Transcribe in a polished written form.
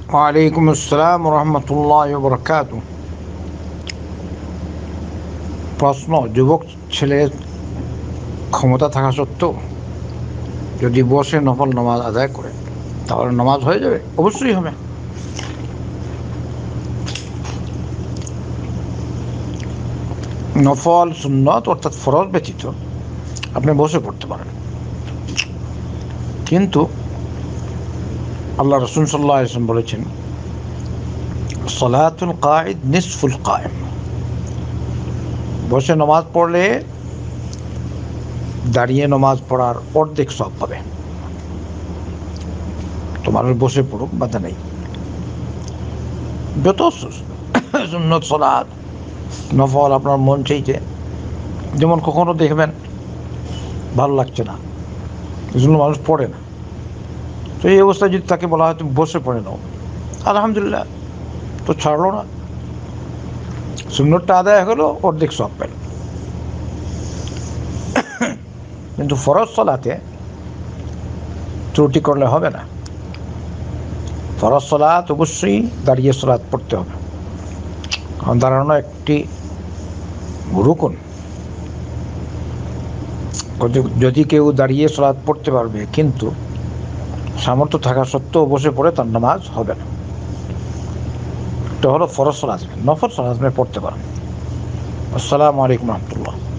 ওয়ালাইকুম আসসালাম রহমতুল্লাহ বরকাতু। প্রশ্ন: যুবক ছেলের ক্ষমতা থাকা সত্ত্বেও যদি বসে নফল নামাজ আদায় করে তাহলে নামাজ হয়ে যাবে? অবশ্যই হবে। নফল, সুন্নত অর্থাৎ ফরজ ব্যতীত আপনি বসে পড়তে পারেন, কিন্তু আল্লাহ রসুল সাল্লাল্লাহু আলাইহি ওয়াসাল্লাম বলেছেন, সলাতুল কায়েদ নিসফুল কায়েম। বসে নামাজ পড়লে দাঁড়িয়ে নামাজ পড়ার অর্ধেক সওয়াব পাবে। তো মানুষ বসে পড়ুক, বাধা নেই। যত সুন্নত সলাত নফল আপনার মন চাইছে, যেমন কখনো দেখবেন ভালো লাগছে না, এই জন্য মানুষ পড়ে না। তো এই অবস্থায় যদি তাকে বলা হয় তুমি বসে পড়ে নাও, আলহামদুলিল্লাহ, তো ছাড়লো না, সুন্নতটা আদায় হলো, অর্ধেক সওয়াব পেল। কিন্তু ফরজ সালাতে ত্রুটি করলে হবে না। ফরজ সালাত অবশ্যই দাঁড়িয়ে সালাত পড়তে হবে, কারণ দাঁড়ানো একটি রুকন। যদি কেউ দাঁড়িয়ে সালাত পড়তে পারবে কিন্তু সামর্থ্য থাকা সত্ত্বেও বসে পড়ে, তার নামাজ হবে না। এটা হলো ফরজ সালাত। নফল সালাত আপনি পড়তে পারেন। আসসালামু আলাইকুম রহমতুল্লাহ।